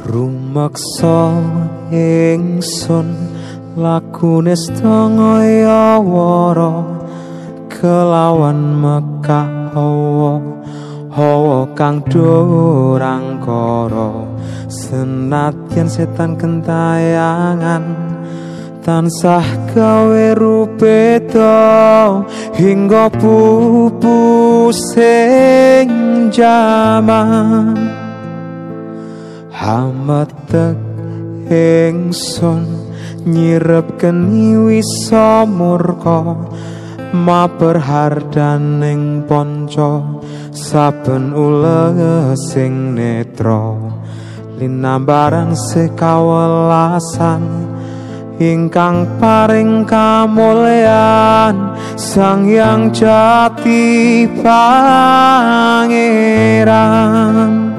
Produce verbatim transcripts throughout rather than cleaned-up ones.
Rumeksa ingsun lakune setengah wara kelawan mekah hawa hawa kang durangkara senadyan setan kentayangan tansah gawe rupeda hingga pupu sing jaman hametek ingsun nyirep geni wisa murka maperhardaning panca saben ule sing netra linambaran sekawelasan ingkang paring kamulyan Sang Hyang Jati Pangeran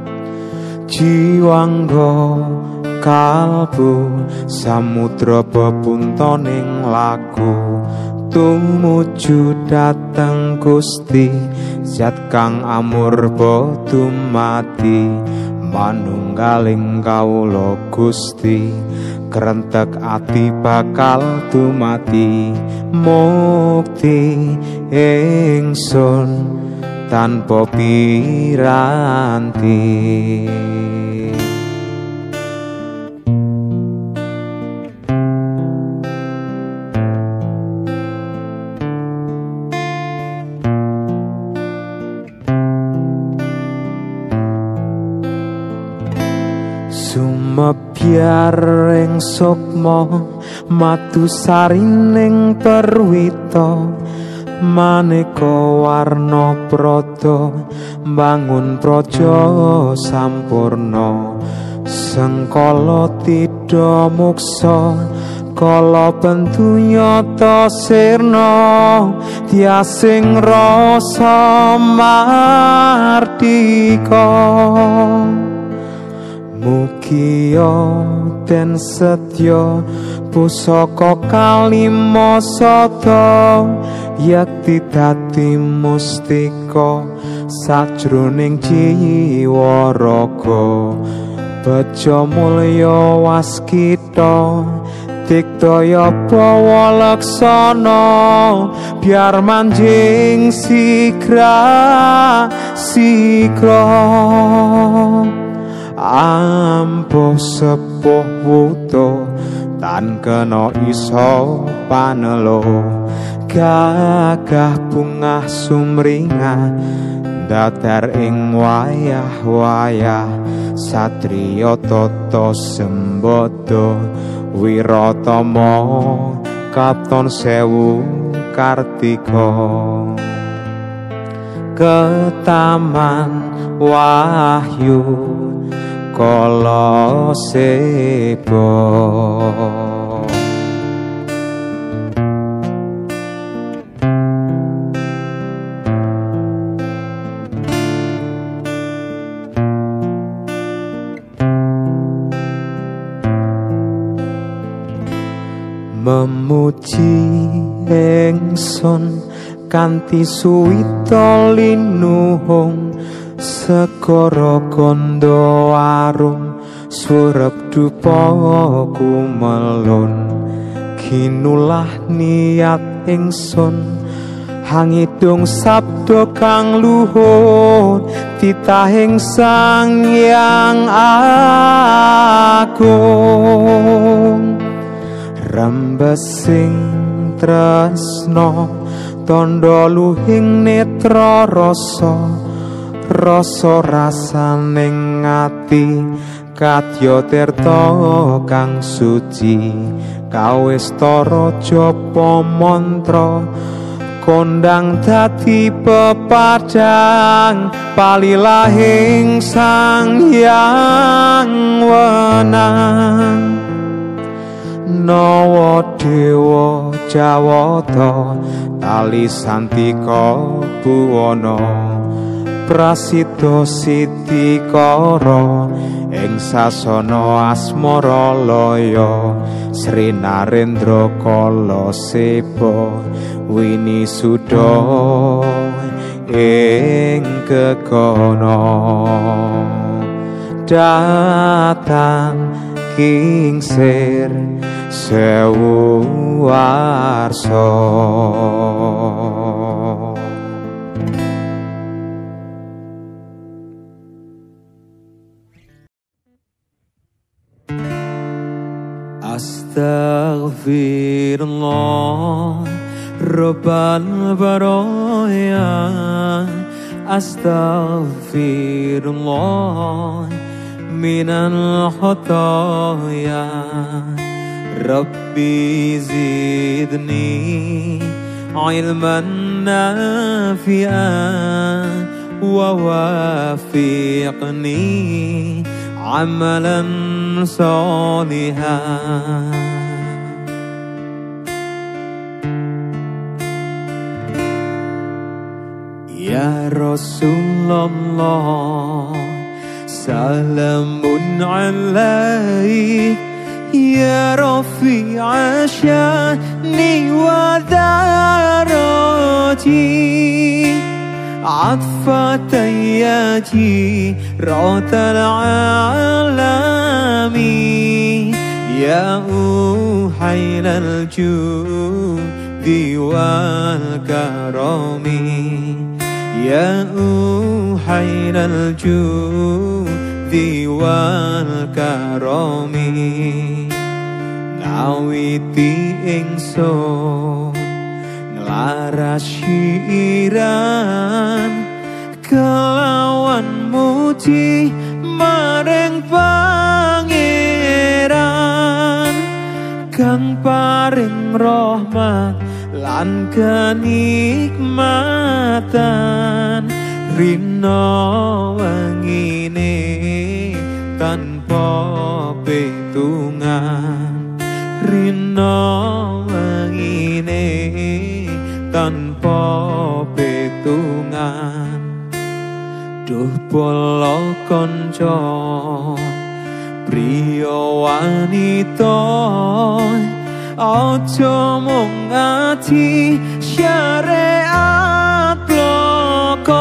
jiwangga kalbu samudra bepuntoning laku tumuju dateng Gusti zat kang amurba dumati manunggaling kawula Gusti krentek ati bakal dumati mukti ingsun tanpa piranti. Sumebyar ing sukma matusarining perwita maneka warna prada mbangun praja sampurna sengkala tidha muksa kala bentunyata sirna tiasing rasa mardika mugia den setya pusaka kalima sada yakti dadi mustika sajroning jiwa raga beja mulya waskita dikdaya pawalaksana biar manjing sigra sigra ampuh sepuh wuto tan kena iso panelo gagah bungah sumringah datar ing wayah-wayah satriya tata sembada wiratama katon sewu kartika ketaman wahyu kala seba memuji ingsun kanthi suwita linuhung segara kandha arum surep dupa kumelun kinulah niat ingsun hangidung sabda kang luhur titahing Sang Hyang Agung rembesing tresna tandha luhing netra rasa rasa rasaning ati kadya tirta kang suci kawista raja pamantra kondang dadi pepadang palilahing Sang Hyang Wenang nawa dewa jawata tali santika buwana prasida sitikara ing sasana asmara laya Sri Narendra kala seba winisuda ing gegana datang kingsir sewu warsa. Astaghfirullah Rabbal baraya, astaghfirullah minal khotoya. Rabbi zidni ilman nafi'an wa wafiqni amalan salihan. Ya Rasulullah salamun alaik, ya Rafi'a sya'ni wa darati, atfatayati rotal alami, ya uhailal judi wal karami, ya uhailal judi wal karami. Ngawiti ingsun nglaras syiran kelawan muji maring pangeran kang paring rahmat lan kenikmatan rina wengine tanpa petungan, rina wengine tanpa petungan. Duh polo konco priya wanita, aja mung ati syariat bloko,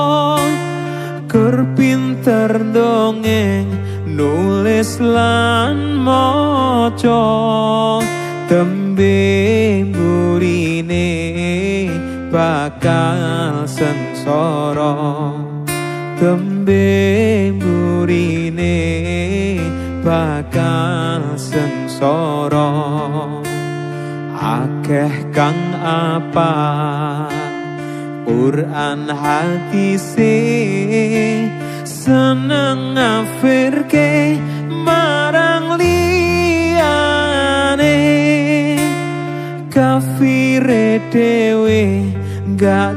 kur pinter dongeng nulis lan maca, tembe mburine bakal sengsara, tembe mburine bakal sengsara. Akeh kang apa Quran hadise seneng ngafirke marang liyane, kafire dewe gak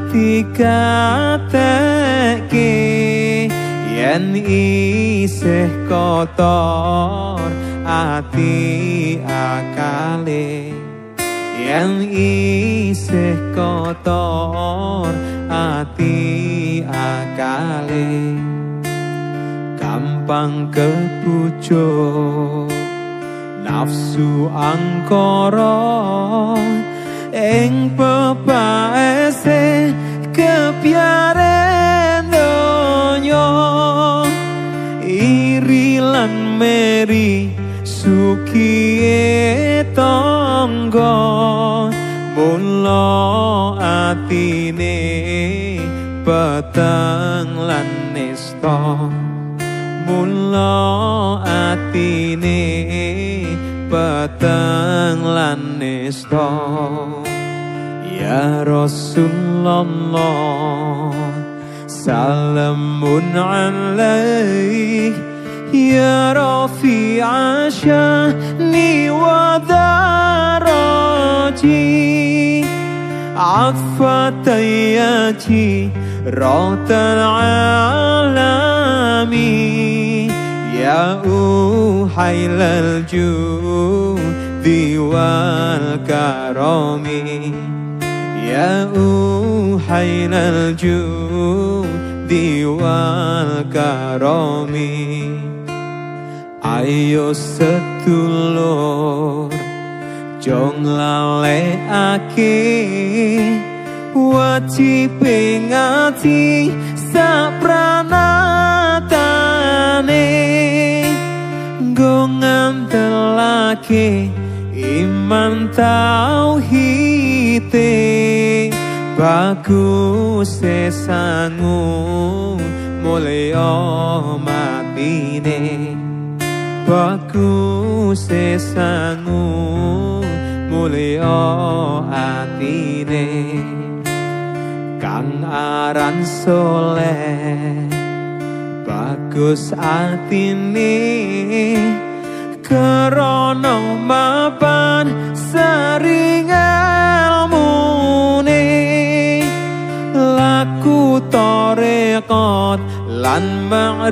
dikateke yen isih kotor ati akale, yen isih kotor ati akale. Gampang kepucuk nafsu angkara ing pepaese kepiaren donya, iri lan meri sukiye tangga, mula atine peteng lan nista, mula atine peteng lan nista. Ya Rasulullah salamun alaik, ya Rafi'a sya'ni wa darati, atfatayati rotal alami, ya uhailal judi wal karami, ya uhailal judi wal karami. Ayo sedulur jong lalekake wajibe ngati sapranatane, ake iman tauhite bagus sesangu mulya matine bagus sesangu mulya atine kang aran soleh bagus atine krana mapan sering ilmune laku tarekat lan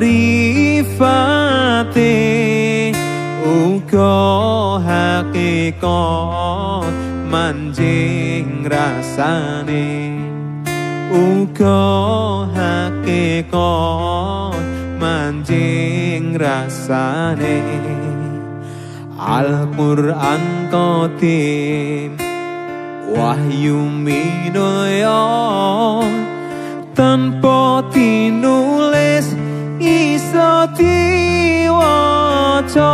ma'rifate uga hakikat manjing rasane uga hakikat manjing rasane Al-Qur'an qadim wahyu minulya tanpa tinulis iso diwaca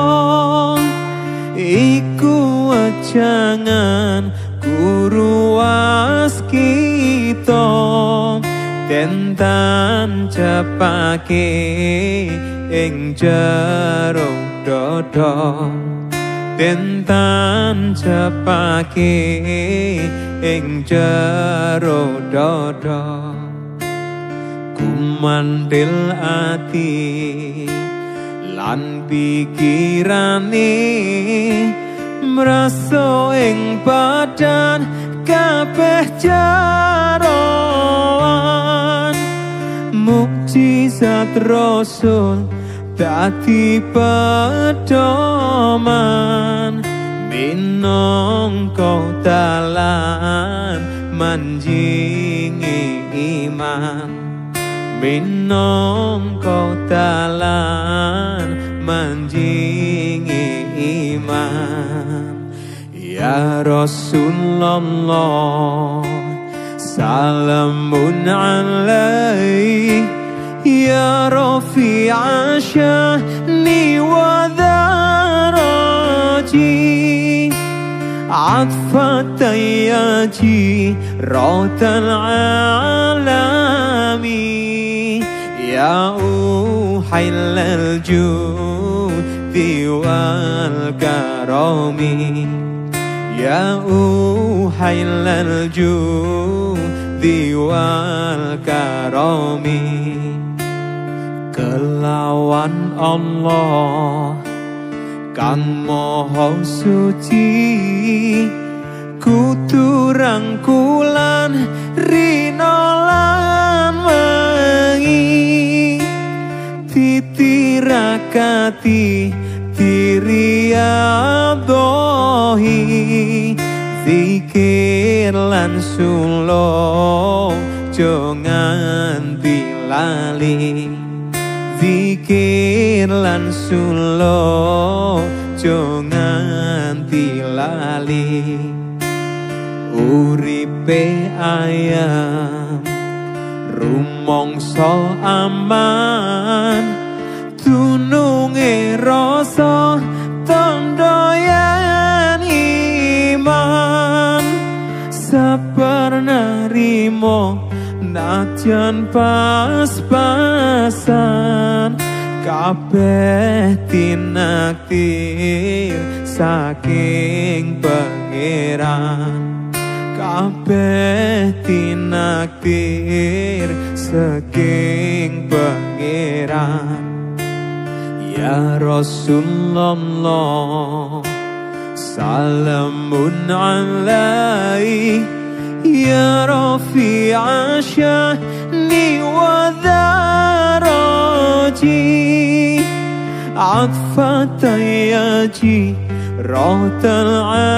iku jangan guru waskita tentan cepake ing jero dodo tentan cepake ing jero dodo kumandil ati lan pikirane mraso ing badan kabeh jarawan mukjizat rasul dadi pedoman minangka dalan manjingi iman minangka dalan manjingi iman ya Rasulullah salamun alaik ya rafi'a sya'ni wa daraji atfatan yaji rotan alami ya uhailal judi wal karami ya uhailal judi wal karami kelawan Allah kang maha suci kudu rangkulan rina lan wengi titirakati tiriadohi zikir lan sulo jangan dilali zikir lan sulo jangan dilali uripe ayam rumangsa aman tununge rasa tandha yen iman sabar narimo najan pas-pasan kabeh tinaktir saking pangeran kabeh tinaktir saking pangeran ya Rasulullah salamun alaik ya rafi'a sya'ni wa daraji atfatan yaji rotal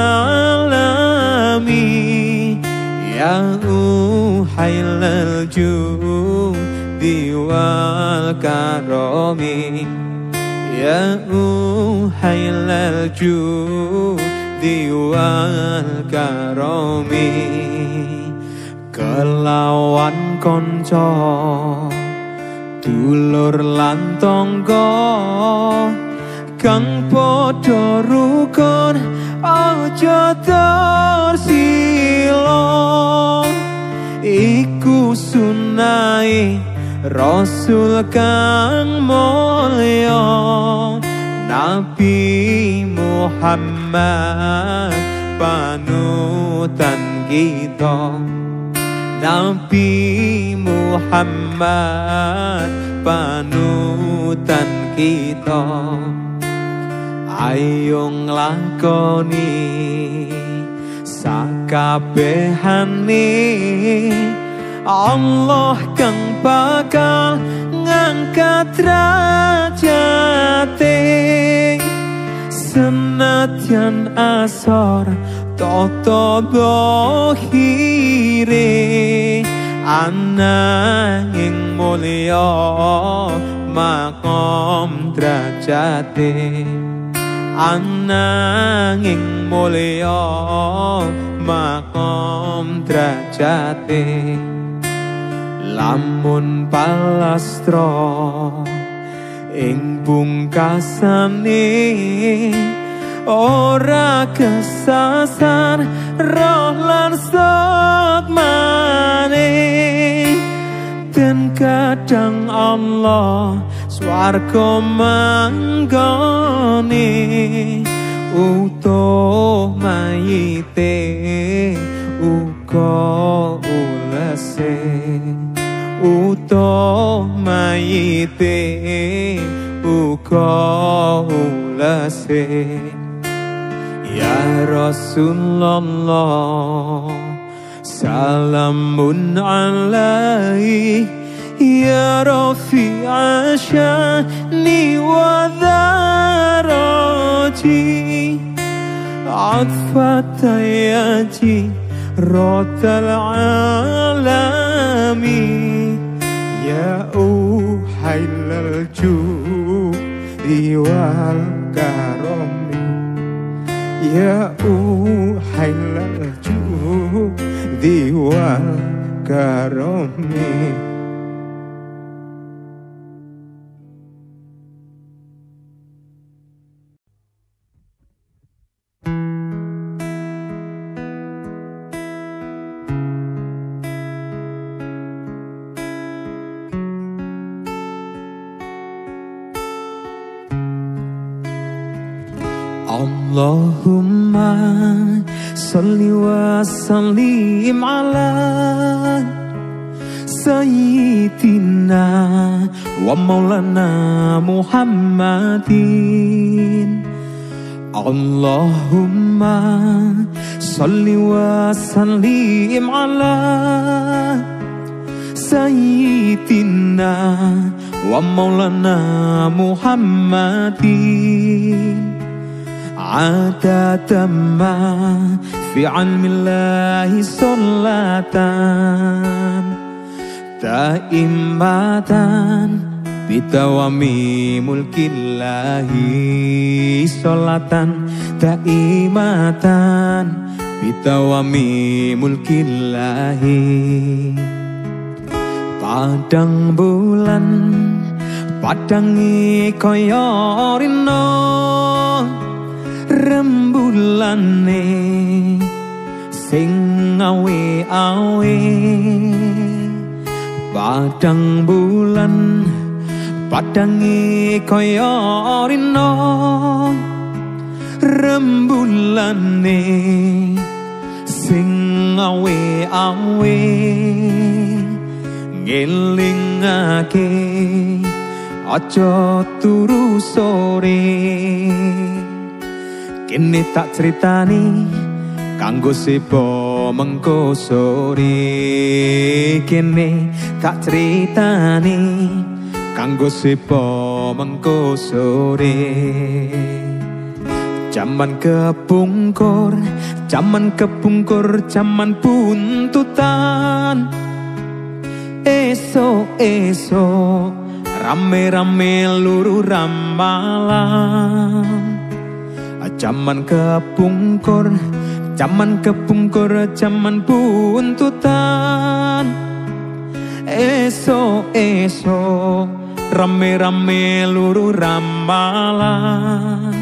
alami ya uhailal judi wal karami ya uhailal judi wal karami kelawan konco dulur lan tangga kang padha rukun aja tersila iku sunai Rasul kang mulya Nabi Muhammad panutan kita Nabi Muhammad panutan kita ayo nglakoni sakabehane Allah kang bakal ngangkat derajate senadyan asor toto dohire ananging mulya makom derajate ananging mulya makom derajate lamun palastra ing pungkasane ora kesasar roh lan sukmane den kadang Allah swarga manggone utuh mayite uga ulese utuh mayite uga ulese ya Rasulullah salamun alaih ya rafi'a sya'ni wa dharati atfat yaji rotal alami ya uhailal judi wal karomi ya uhailal judi wal karomi. Allahumma salli wa sallim ala sayyidina wa maulana Muhammadin. Allahumma salli wa sallim ala sayyidina wa maulana Muhammadin. Adada ma fi ilmillahi sholatan taimatan bitawami mulkillahi sholatan taimatan bitawami mulkillahi. Padang bulan padangi kaya rino rembulane sing awe-awe. Padang bulan padangi kaya rino rembulane sing awe-awe. Ngelingake aja turu sore, kene tak critani kanggo sebo mengko sore. Kene tak critani kanggo sebo mengko sore. Jaman kepungkur, jaman kepungkur, jaman buntutan. Esok-esok rame-rame luru ramalan. Jaman kepungkur, jaman kepungkur, jaman buntutan. Esok-esok rame-rame luru ramalan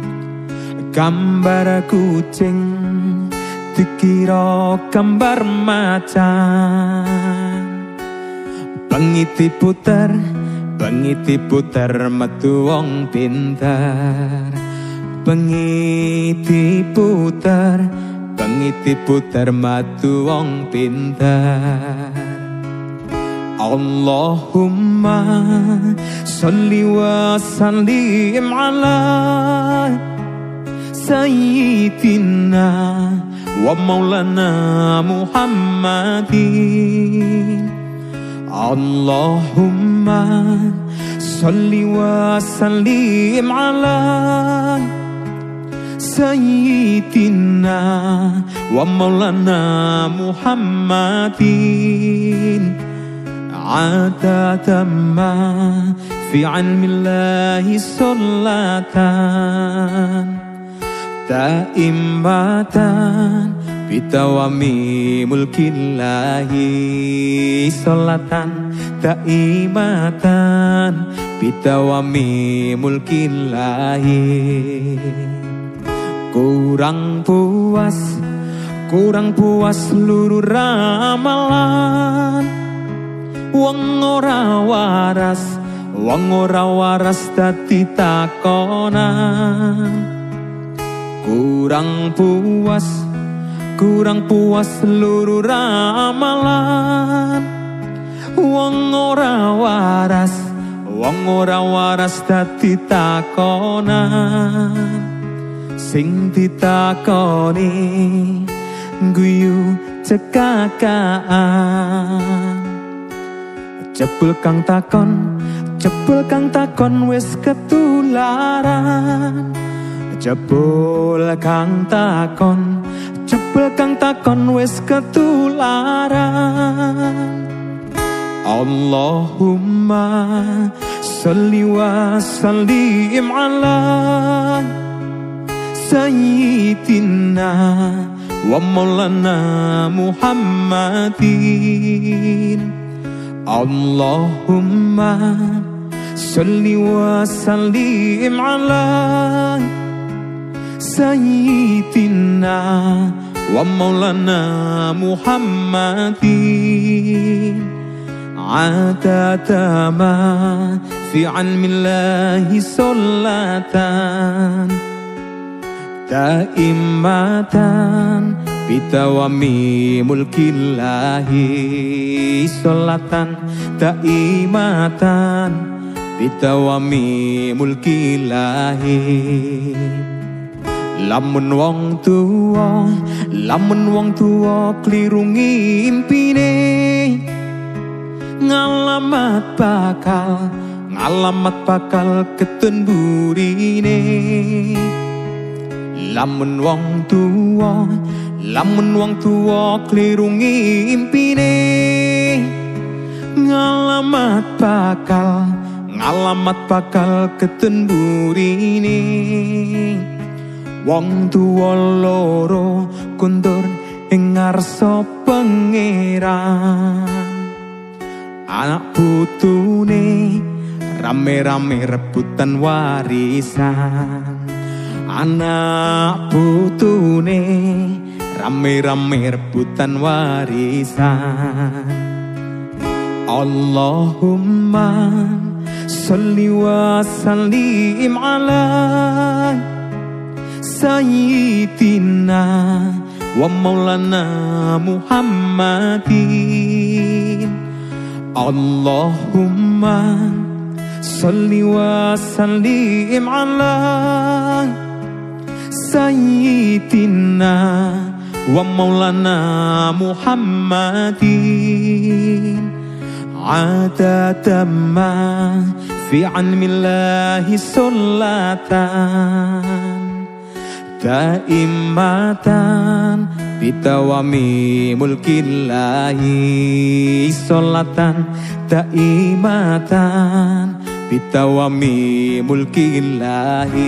gambar kucing dikira gambar macan bengi diputer bengi diputer metu wong pinter bengi diputer bengi diputer metu wong pinter Allahumma sholli wa sallim ala sayyidina wa maulana Muhammadin Allahumma sholli wa sallim ala sayyidina wa maulana Muhammadin عادة ما في علم الله صلاة دائمة بدوام ملك الله صلاة دائمة بدوام ملك الله kurang puas kurang puas seluruh ramalan wong ora waras, wong ora waras dadi takonan. Kurang puas, kurang puas seluruh ramalan. Wong ora waras, wong ora waras dadi takonan. Sing ditakoni guyu cekakaan. Jebul kang takon, jebul kang takon wis ketularan. Jebul kang takon, jebul kang takon wis ketularan. Allahumma sholli wa sallim ala sayyidina wa maulana Muhammadin. Allahumma sholli wa sallim ala sayyidina wa maulana Muhammadin. Adada ma fi ilmillahi sholatan daimatan bidawami mulkillahi sholatan daimatan bidawami mulkillahi. Lamun wong tuwa, lamun wong tuwa kliru ngimpine, ngalamat bakal, ngalamat bakal ketun burine. Lamun wong tuwa, lamun wong tuwa kliru ngimpine, ngalamat bakal, ngalamat bakal ketun burine. Wong tuwa loro kundur ing ngarsa pangeran. Anak putune rame-rame rebutan warisan. Anak putune rame-rame rebutan warisan. Allahumma sholli wa sallim ala sayyidina wa maulana Muhammadin. Allahumma sholli wa sallim ala sayyidina wa maulana Muhammadin. Adada ma fi ilmillahi sholatan daimatan bidawami mulkillahi sholatan daimatan bidawami mulkillahi.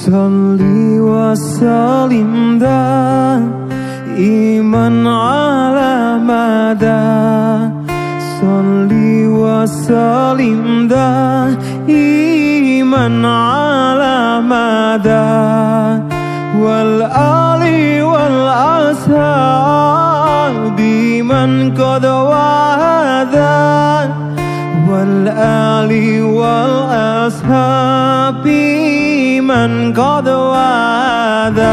Sholli wa sallim da iman ala mada. Sholli wa sallim da iman ala mada. Wal ali wal ashabi man qad wahada. Wal ali wal ashabi man qad wahada.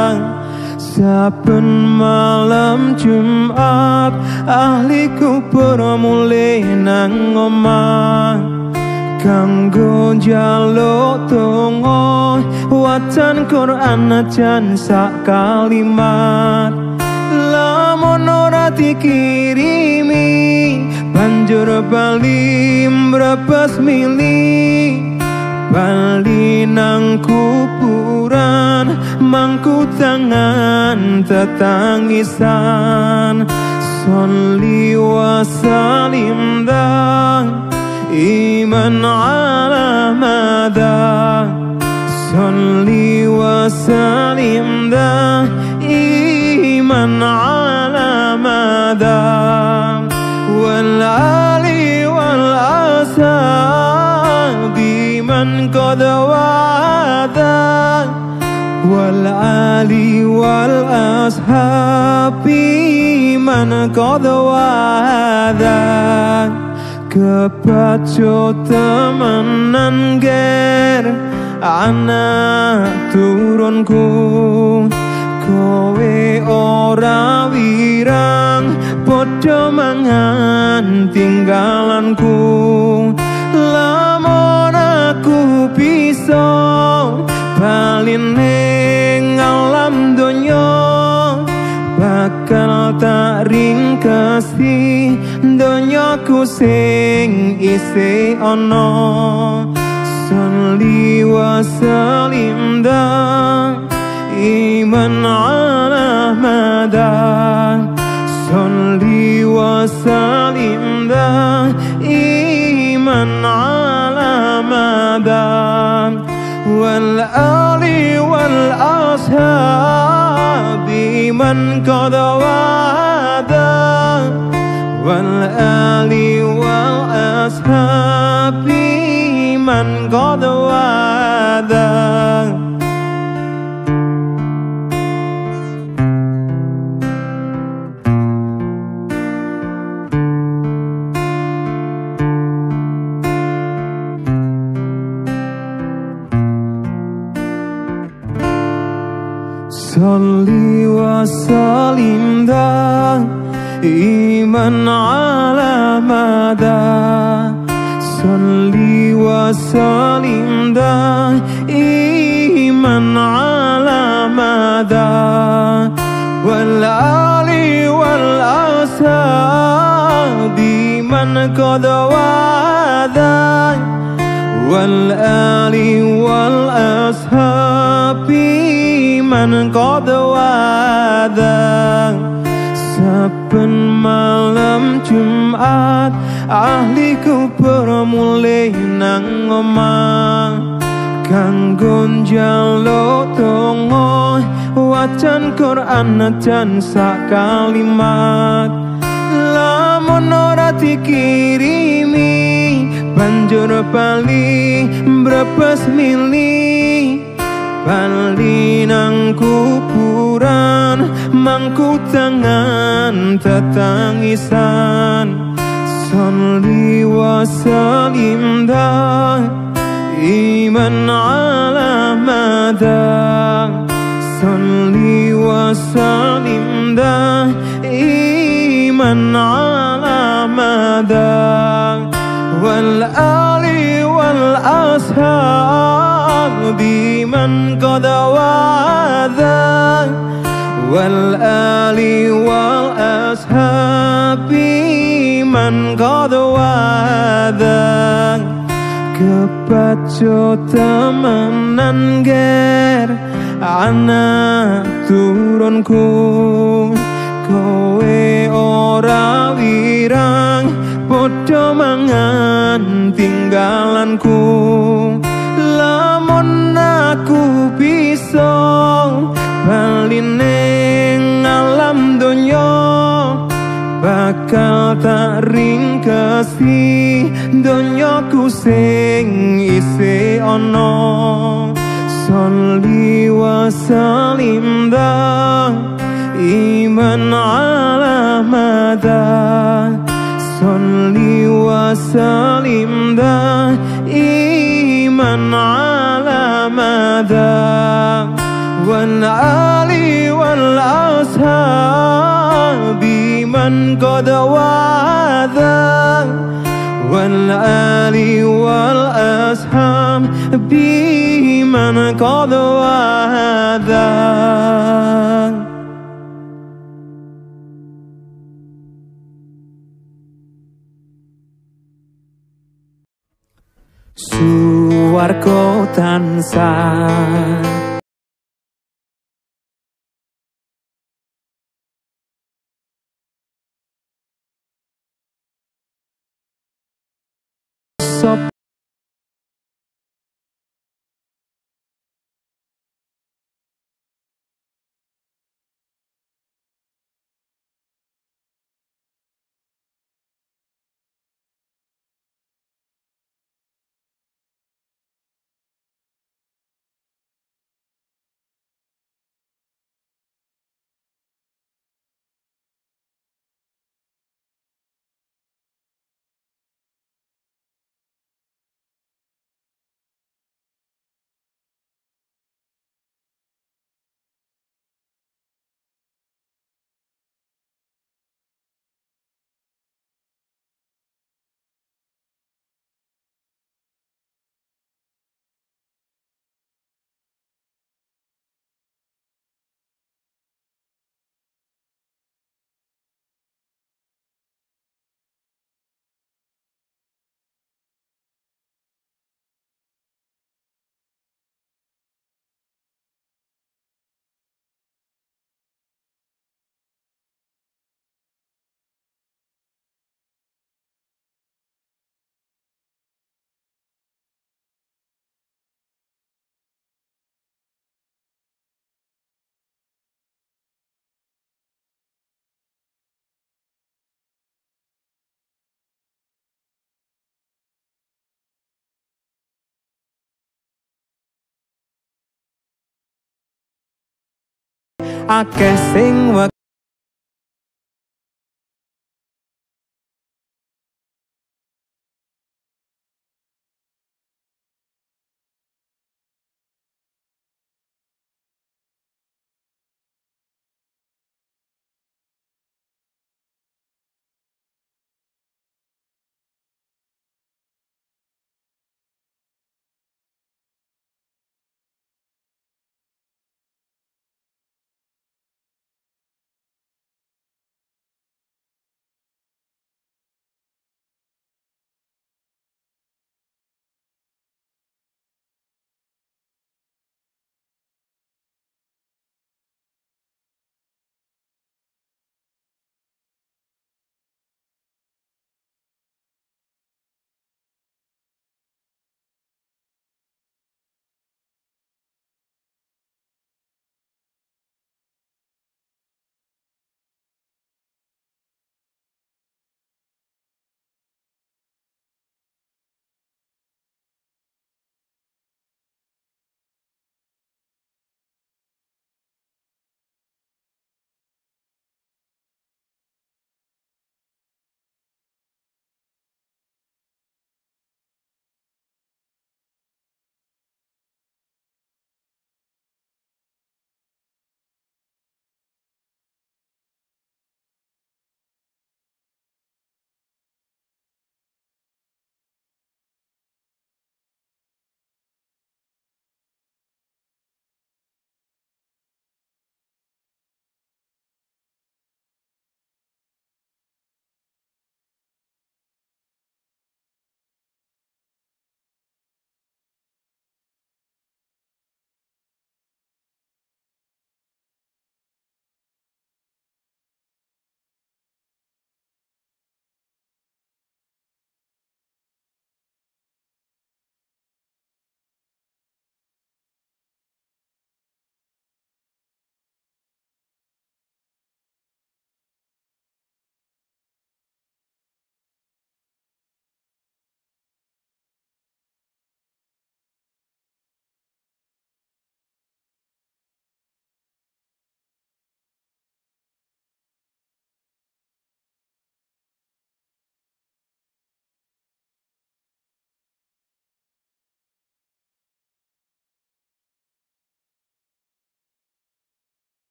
Saben malam Jumat ahli kubur mulai nang omah kanggo njaluk donga wacan Quran najan sak kalimat. Lamun ora dikirimi banjur bali mrebes mili bali nang kuburan mangku tangan tetangisan. Sholli wa sallim da iman ala mada. Sholli wa sallim da iman ala mada. Wal ali wal ashabi man qad wa'ada. Wal ali wal ashabi man qad wa'ada. Kebaco temenan ger anak turunku, kowe ora wirang padha mangan tinggalanku. Lamun aku bisa bali ning alam donya bakal tak ringkesi donyaku sing isih ana. Sholli wa sallim da iman ala mada. Sholli wa sallim da iman ala mada. Wal ali wal ashabi man qad wa'ada. Wal ali wal ashabi man qad wa'ada. Sholli wa sallim da iman ala mada. Sholli wa sallim da iman ala mada. Wal ali wal ashabi man qad wa'ada. Wal ali wal ashabi man qad wa'ada. Saben malam Jumat ahli kubur mulai nang omah kanggo njaluk donga wacan Quran najan sak kalimat. Lamun ora dikirimi banjur bali mrebes mili bali nang kuburan mangku tangan tetangisan. Sholli wa sallim da iman ala mada. Sholli wa sallim da iman ala mada. Wal ali wal ashabi man qad wa'ada. Wal ali wal ashabi man qad wa'ada. Kebaco temenan ger anak turunku, kowe ora wirang padha mangan tinggalanku. Lamun aku bisa bali ning alam donya, bakal tak ringkesi donyaku sing isih ana. Sholli wa sallim da iman ala mada, Sholli wa sallim da iman ala mada, wal ali wal ashabi man qad wa'adha, wal ali wal ashabi man qad wa'adha. Suwarga tansah sop akeh sing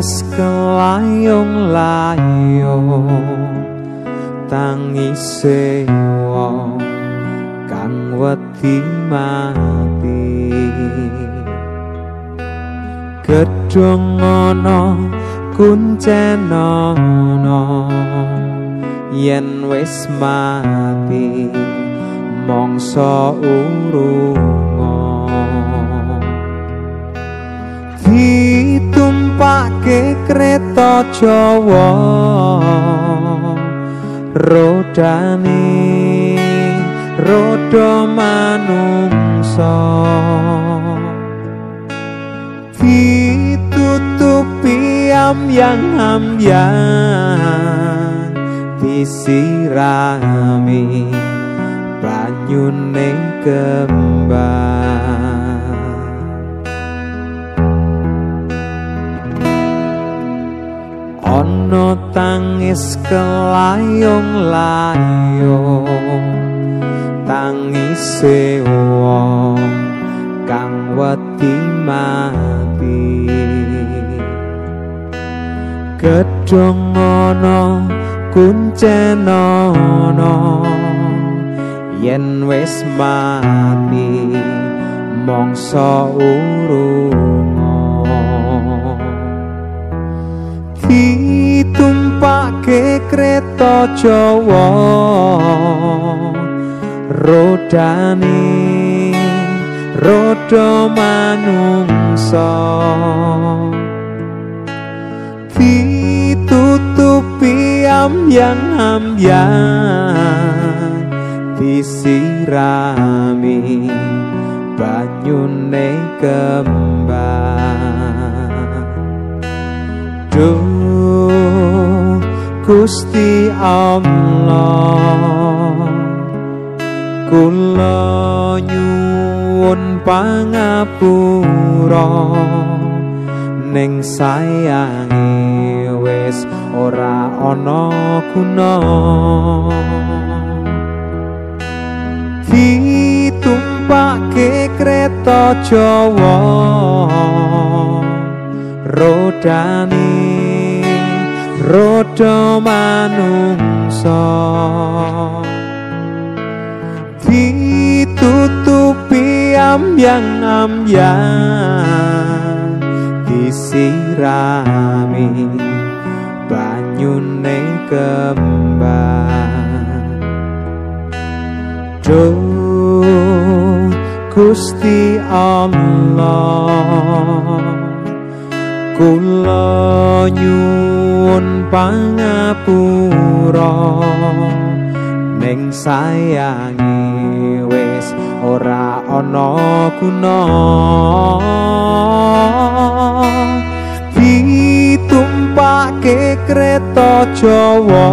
tangis kelayong layong tangise wong kang wedi mati gedhong ana kuncen ana yen wis mati mangsa urunga ditumpake kreta Jawa rodane roda manungsa ditutupi ambyang-ambyang disirami banyune kembang ana tangis kelayong-layong tangise wong kang wedi mati gedhong ana kuncen ana yen wis mati mangsa urunga ditumpake kreta Jawa rodane roda manungsa ditutupi ambyang-ambyang disirami banyune kembang duh Gusti Allah kula nyuwun pangapura ning sayange wis ora ana guna ditumpake kreta Jawa rodane roda manungsa ditutupi ambyang-ambyang disirami banyune kembang duh Gusti Allah kula nyuwun pangapura ning sayange wis ora ana guna ditumpake kreta Jawa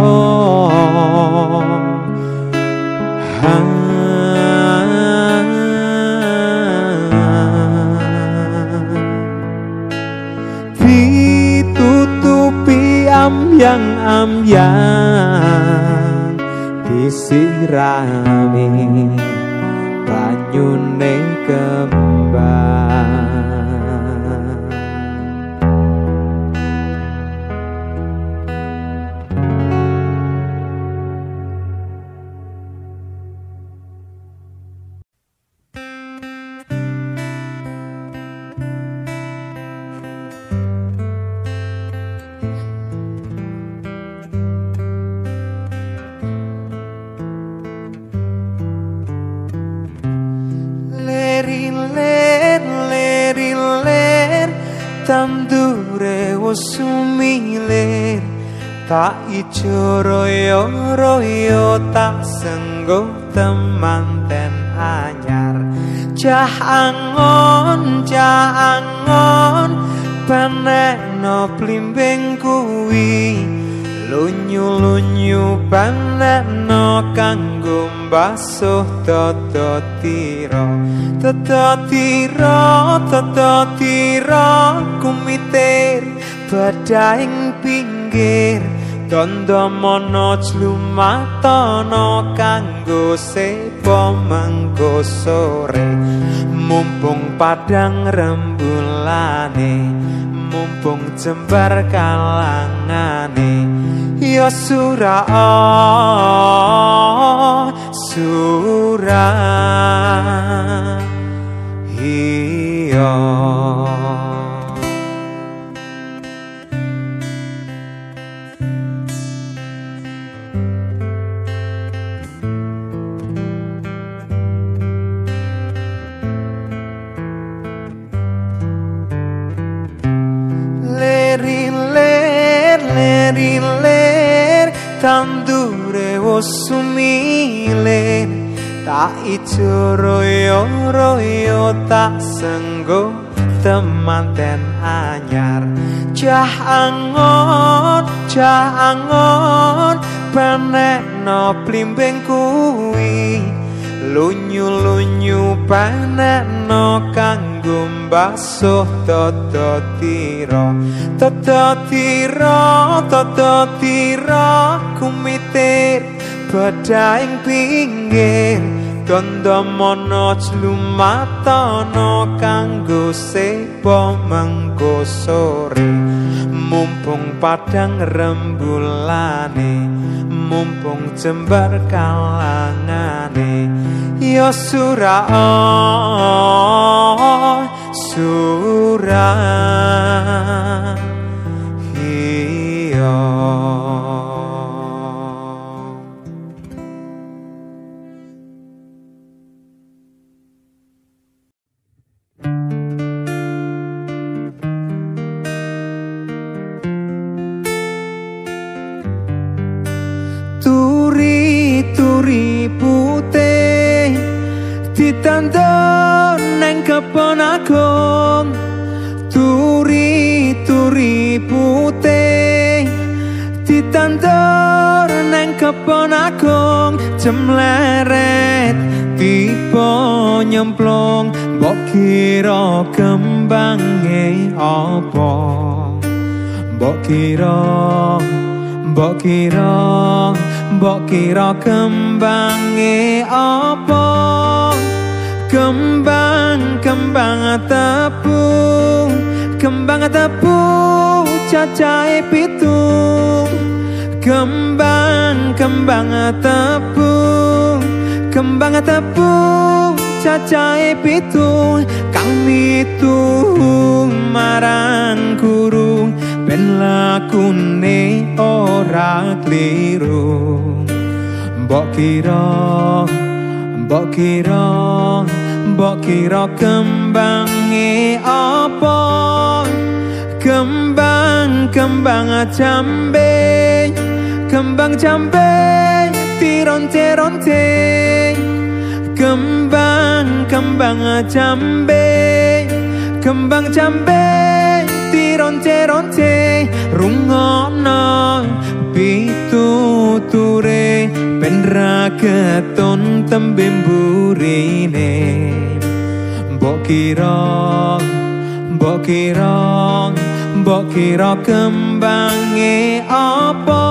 ditutupi ambyang-ambyang disirami banyune kembang tandure wis sumilir tak ijo royo-royo tak senggo temanten anyar cah angon cah angon paneno blimbing kuwi lunyu-lunyu paneno kanggo mbasuh tata tira tata tira tata tira kumitir badhaing pinggir tondo mono jlumatana kanggo sepo mengko sore mumpung padang rembulane mumpung jembar kalangane ya surah surah iya. Ler tandure wis sumilen tak ijo royo-royo tak senggo temanten anyar cah angon cah angon panekno blimbing kuwi lunyu-lunyu panekno kanggo mbasuh tata tira tata tira tata tira kumitir badhaing pinggir dandamana jlumatana kanggo sepo mengko sore mumpung padang rembulane mumpung jembar kalangane ya surah surah iya. Turi putih ditandon neng kebon agung turi turi putih ditandon neng kebon agung jemleret tiba nyemplung mbok kira kembange apa mbok kira mbok kira mbok kira kembange apa kembang kembang tebu kembang tebu cacahe pitu kembang kembang tebu kembang tebu cacahe pitu kang mitu marang guru ben lakune ora kliru mbok kira mbok kira mbok kira kembange apa kembang kembang jambe kembang jambe tironte-ronte kembang kembang jambe kembang jambe tironte-ronte rungono pituture ben ra keton tembe mburine mbok kira mbok kira mbok kira kembange apa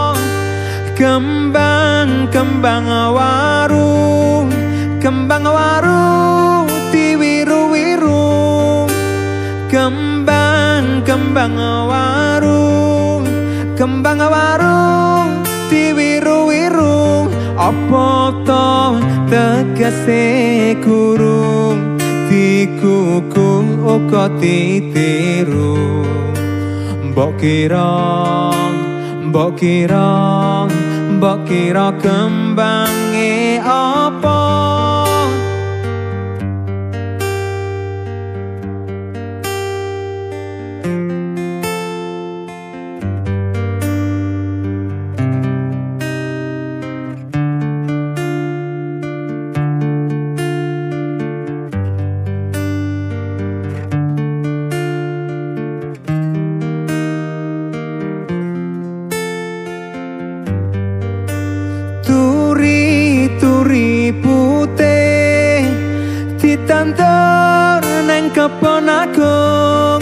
kembang kembang waru kembang waru diwiru-wiru kembang kembang waru kembang waru diwiru-wiru apa to tegese guru dikuku uga ditiru mbok kira mbok kira mbok kira kembange apa putih ditandur neng kebon agung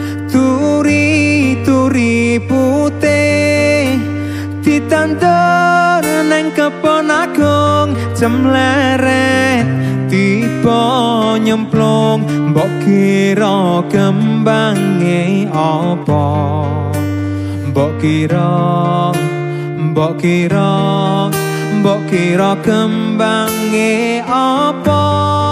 turi turi putih ditandur neng kebon agung jemleret tiba nyemplung mbok kira kembange apa mbok kira mbok kira mbok kira kembange apa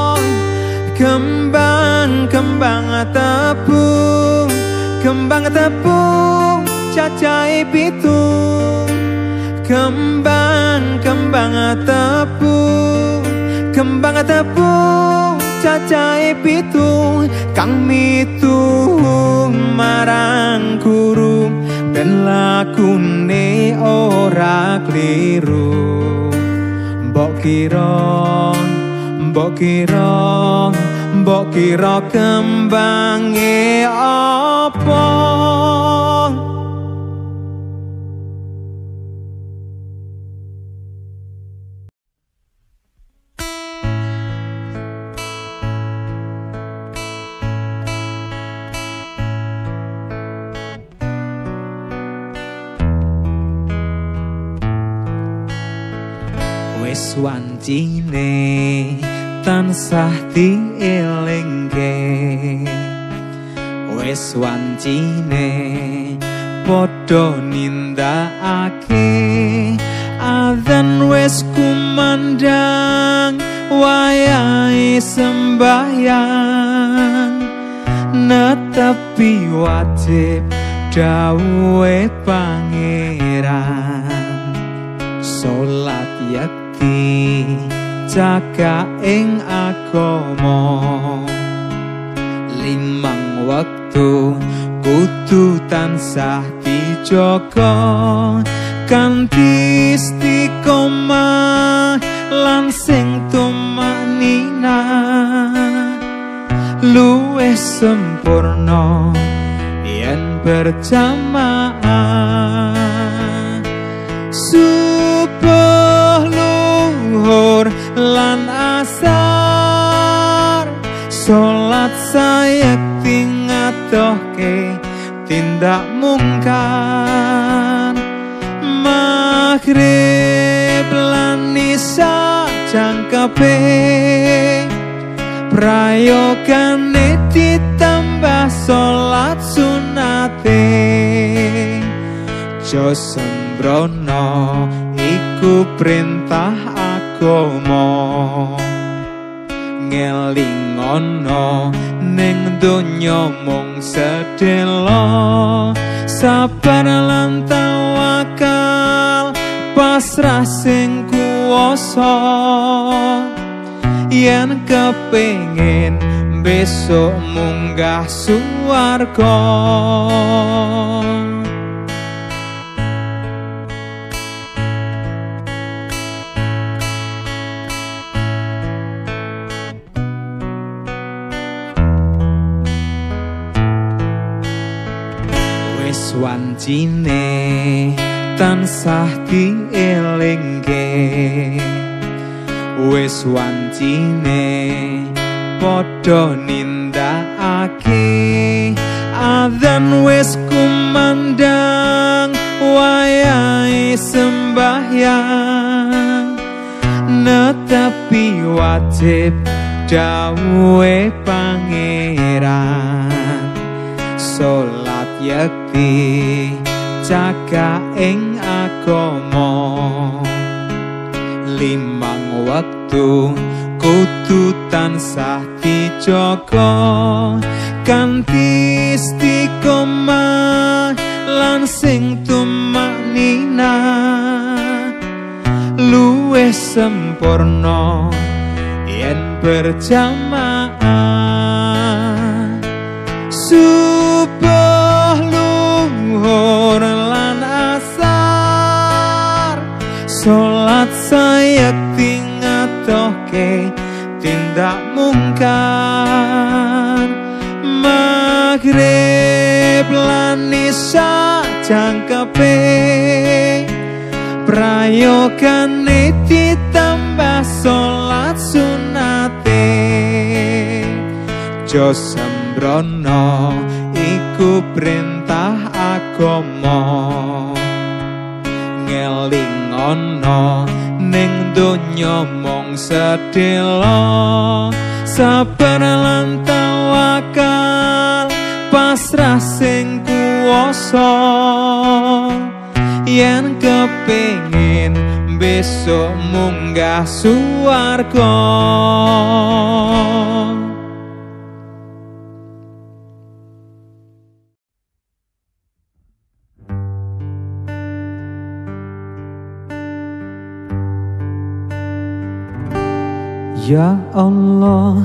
kembang kembang tepung kembang tepung cacahe pitu kembang kembang tepung kembang tepung cacahe pitu kang mitu marang guru ben lakune ora kliru mbok kira mbok kira mbok kira kembange apa wis wancine tansah dielingke wis wancine padha nindakake adzan wis kumandang wayahe sembahyang netepi wajib dawuhe pangeran salat yakti jaga ing agama limang wektu kudu tansah dijaga kanthi istiqomah lan sing tumanina luwih sempurna yen berjamaah subuh luhur lan asar salat sayekti ngadohke tindak mungkar maghrib lan isya jangkepe prayogane ditambah salat sunate jo sembrono iku perintah agama ngelingono ning donya mung sedelo sabar lan tawakal pasrah sing kuwasa yen kepengin besok munggah swarga wancine tansah dielingke wis wancine padha nindakake adzan wis kumandang wayahe sembahyang netepi wajib dawuhe pangeran salat yakti jaga ing agama limang wektu kudu tansah dijaga kanthi istiqomah lan sing tumanina luwih sempurna yen berjamaah subuh luhur lan asar salat sayekti ngadohke tindak mungkar maghrib lan isya jangkepe prayogane ditambah salat sunate jo sembrono iku perintah agama ngelingono ning donya mung sedelo sabar lan tawakal pasrah sing kuwasa yen kepengin besok munggah swarga. Ya Allah,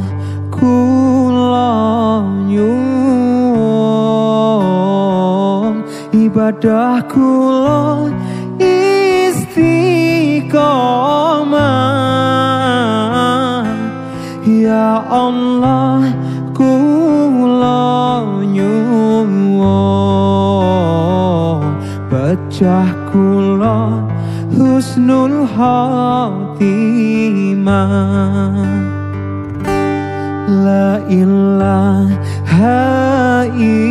kula nyuwun ibadah kula istiqomah. Ya Allah, kula nyuwun pecah kula husnul khatimah. La ilaha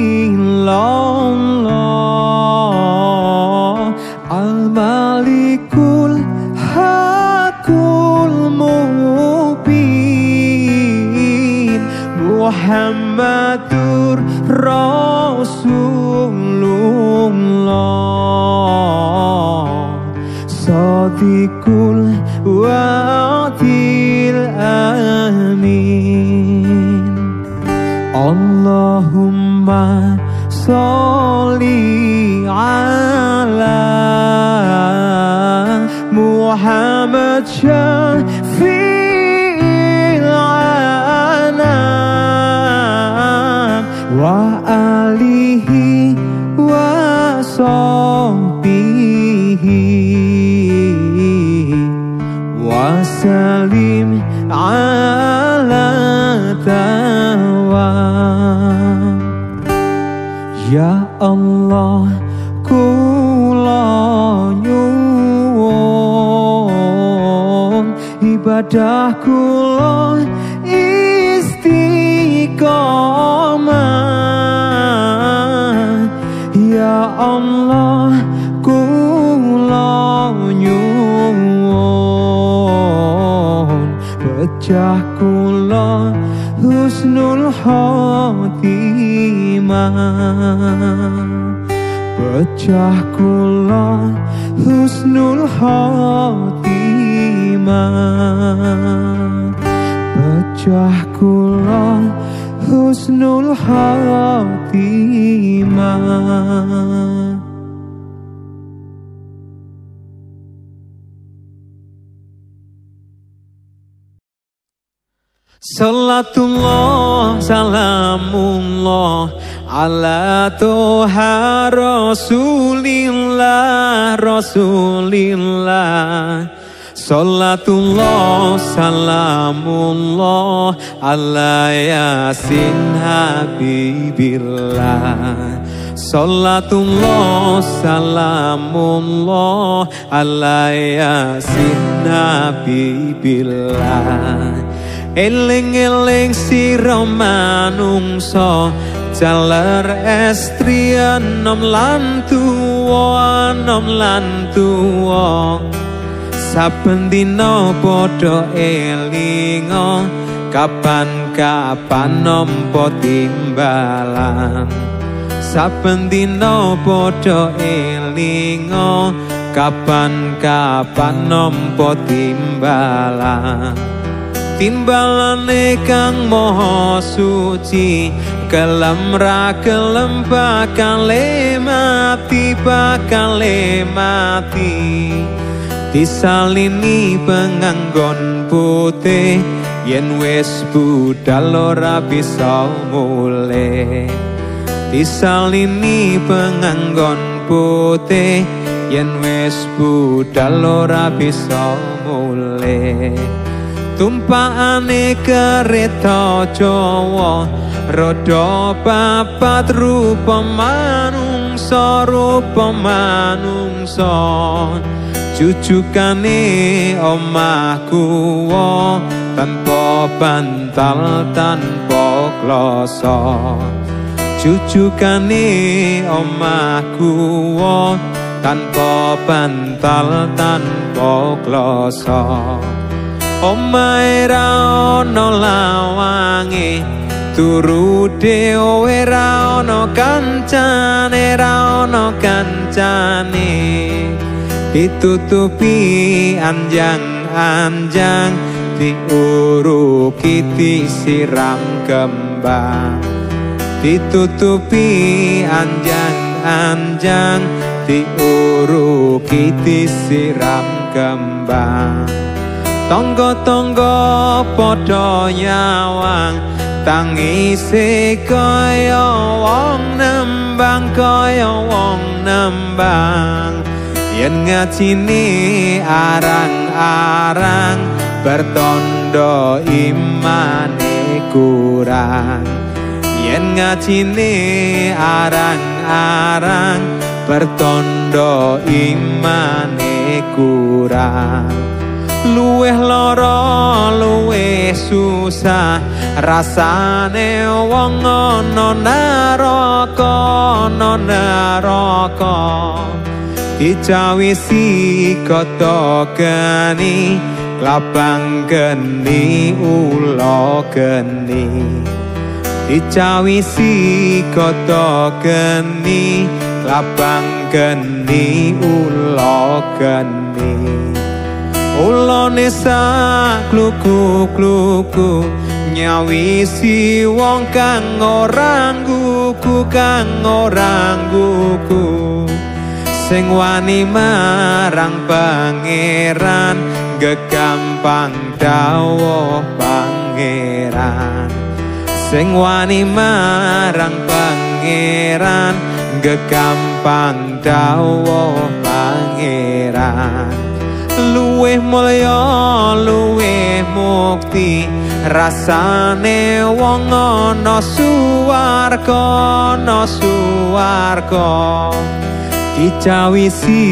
illallah al-malikul hakul mubin Muhammadur Rasulullah Sadiqul wa'dil amin. Allahumma sholli ala Muhammad syafi'il anam wa alihi wa sahbihi wa salim ala tawam. Ya Allah, kula nyuwun ibadah kula istiqomah. Ya Allah, kula nyuwun pecah kula husnul khatimah. Pecah kula husnul khatimah. Pecah kula husnul khatimah. Salatullah salamullah ala toha rasulillah rasulillah. Salatullah salamullah ala yasin habibillah. Salatullah salamullah ala yasin habibillah. Eling-eling sira manungsa jaler estri enom lan tuwa enom lan tuwa saben dina padha elinga kapan-kapan nampa timbalan. Saben dina padha elinga kapan-kapan nampa timbalan. Timbalane kang maha suci kelem ra kelem bakal mati bakal mati. Disalini penganggon putih yen wis budal ora bisa mulih. Disalini penganggon putih yen wis budal ora bisa mulih. Tumpakane kereta Jawa roda papat rupa manungsa rupa manungsa. Jujukane omahku tanpa bantal tanpa kloso. Jujukane omahku tanpa bantal tanpa kloso. omahe ra ono lawange turu dhewe ra ono kancane ra ono kancane ditutupi anjang-anjang diuruki disiram kembang ditutupi anjang-anjang diuruki disiram kembang tonggo-tonggo padha nyawang tangise kaya wong nembang kaya wong nembang yen ngajine arang-arang bertondo imane kurang yen ngajine arang-arang bertondo imane kurang luweh lara luweh susah rasane wong ana neraka ana neraka dicawisi kata geni klabang geni ula geni dicawisi kata geni klabang geni ula geni ulane sak kluku-kluku nyawisi wong kang ora ngguku kang ora ngguku sing wani marang pangeran gegampang dawuh pangeran sing wani marang pangeran gegampang dawuh pangeran luweh mulya luweh mukti rasane wong ana suwarga ana suwarga dicawisi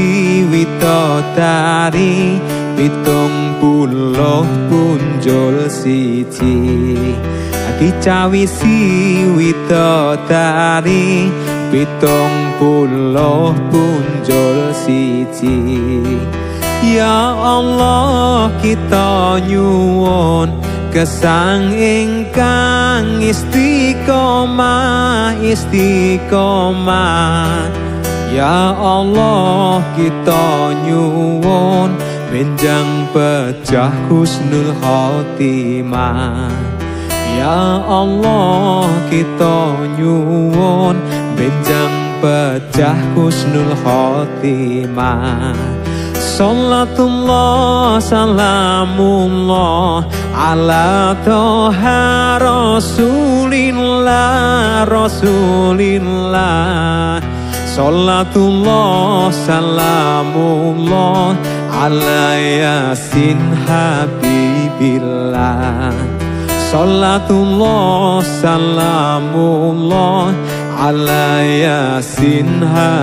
widodari pitung puluh punjul siji dicawisi widodari pitung puluh punjul siji ya Allah kita nyuwun gesang ingkang istiqomah istiqomah ya Allah kita nyuwun benjang pejah husnul khotimah ya Allah kita nyuwun benjang pejah husnul khotimah Salatullah salamullah ala toha rasulillah rasulillah Salatullah salamullah ala yasin habibillah Salatullah salamullah ala yasin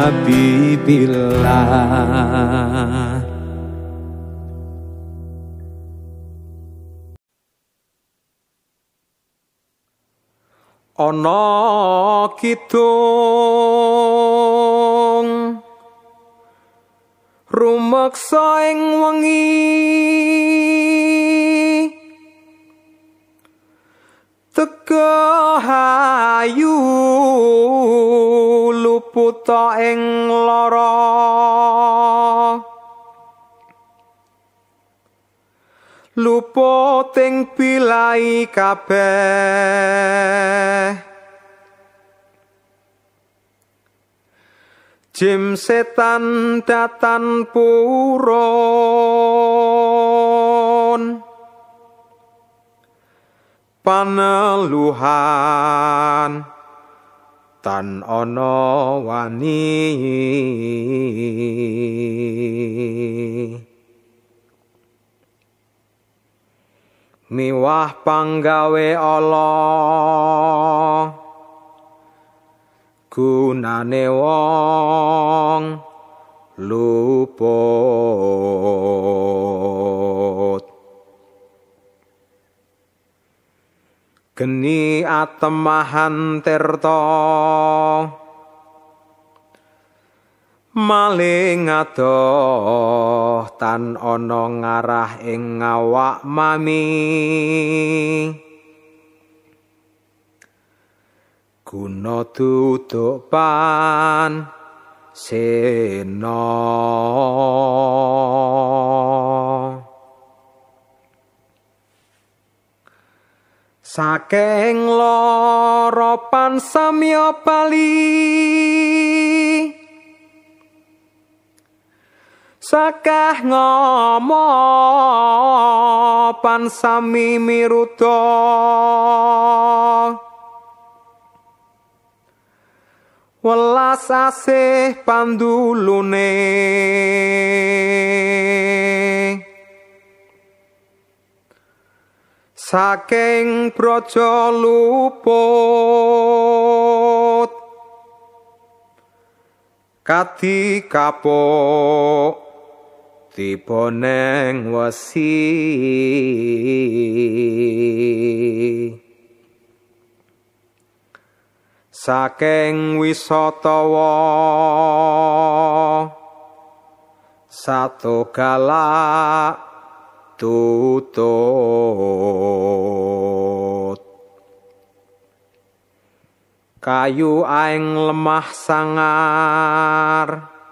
habibillah. Ana kidung rumeksa ing wengi teka hayu luputa ing lara luput ing bilai kabeh jim setan datan purun paneluhan tan ana wani miwah panggawe Allah gunane wong luput geni atemahan tirta maling adoh tan ana ngarah ing awak mami guna duduk pan sena saking lara pan samya bali sakeh ngomong pan sami miruta welas asih pandulune saking praja luput kadi kapuk tiba neng wesi saking wisatawa sato galak tutut kayu aing lemah sangar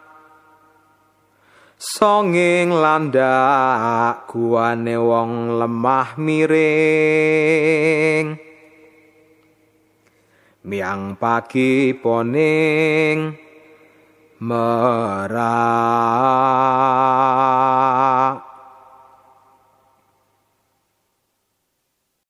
songing landak guane wong lemah miring miang pagi poning merah